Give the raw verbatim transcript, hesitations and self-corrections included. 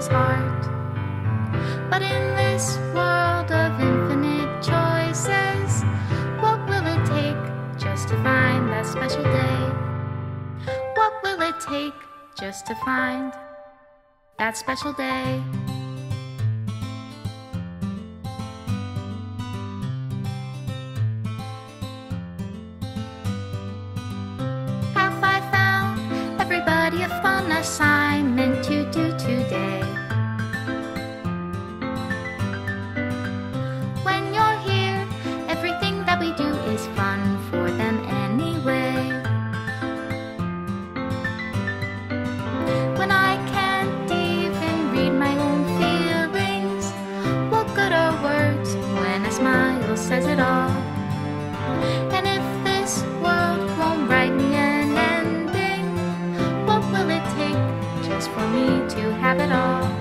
his heart. But in this world of infinite choices, what will it take just to find that special day? What will it take just to find that special day? Have I found everybody a fun assignment to do today? When you're here, everything that we do is fun for them anyway. When I can't even read my own feelings, what good are words when a smile says it all? And if this world won't write me an ending, what will it take just for me to have it all?